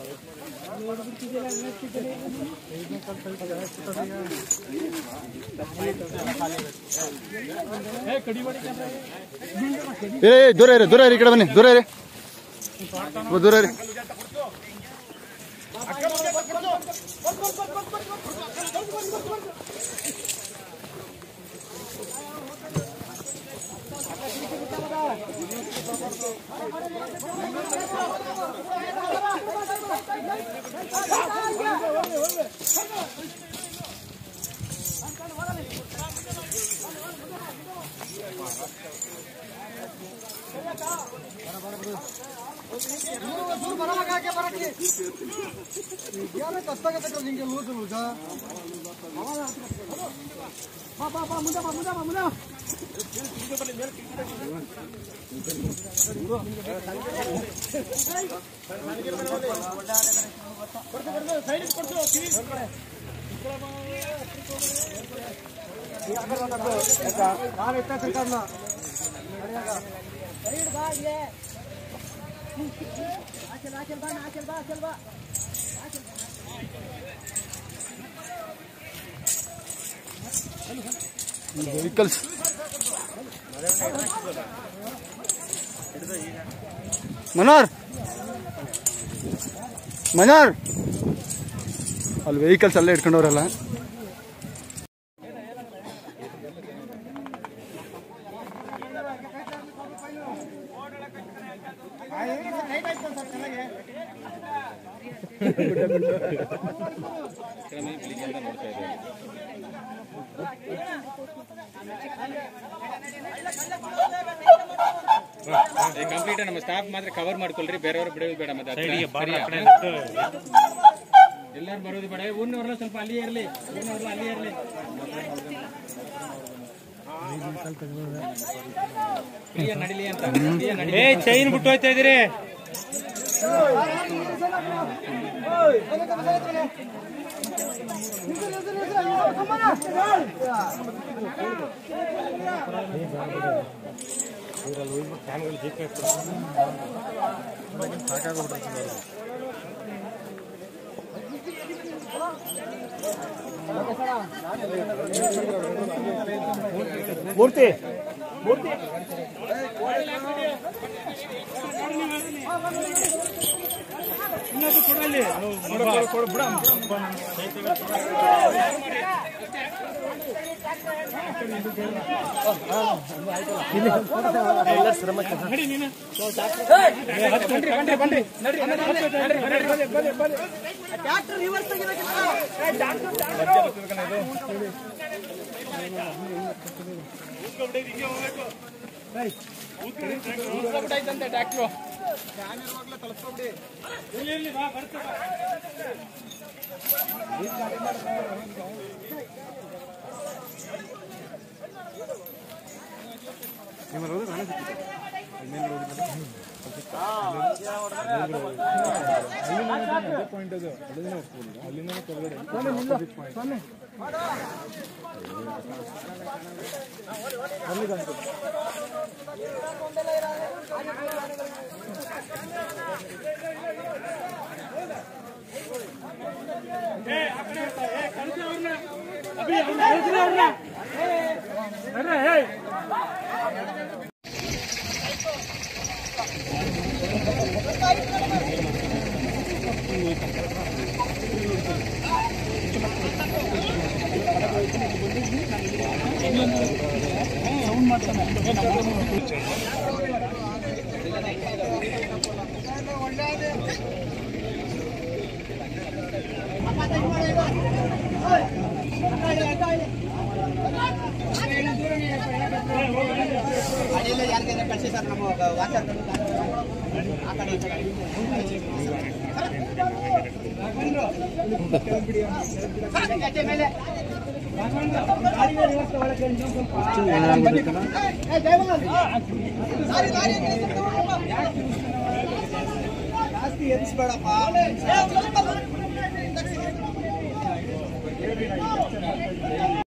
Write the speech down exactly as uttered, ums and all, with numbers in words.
ಏ ದೂರ ಇರಿ ದೂರ ಇರಿ ಈ ಕಡೆ ಬನ್ನಿ ದೂರ ಇರಿ ದೂರ ಇರಿ vehicles Manar Manar all vehicles alla idkondoralla complete ನಮ್ಮ ಸ್ಟಾಫ್ ಮಾತ್ರ ಕವರ್ ಮಾಡ್ಕೊಳ್ರಿ ಬೇರೆಯವರು ಬಿಡೋದು ಬೇಡ ಮತ್ತೆ ಎಲ್ಲರೂ ಬರೋದು ಬೇಡ ಊರಿನವ್ರನ್ನ ಸ್ವಲ್ಪ ಅಲ್ಲಿಯೇ ಇರಲಿ ಊರಿನವ್ರನ್ನ ಅಲ್ಲಿಯೇ ಇರಲಿ ಪ್ರಿಯ ನಡಿಲಿ ಅಂತ ಏ ಚೈನ್ ಬಿಟ್ಟು ಹೋಗ್ತಾ ಇದೀರಿ ಮೂರ್ತಿ ಮೂರ್ತಿ ಟ್ಯಾಕ್ಟ್ರು ಪಾಯಿಂಟ್ ಅದು ಅಲ್ಲಿಂದ ಕೆಳಗಡೆ ಸೌಂಡ್ ಮಾಡ್ತಾನೆ ಯಾರಿಗಾದ್ರೆ ಕಳಿಸಿ ಸರ್ ನಮ್ಮ ವಾಚರ್ ಆ ಕಡೆ ಮೇಲೆ ಜಾಸ್ತಿ ಎರಿಸ್ಬೇಡಪ್ಪ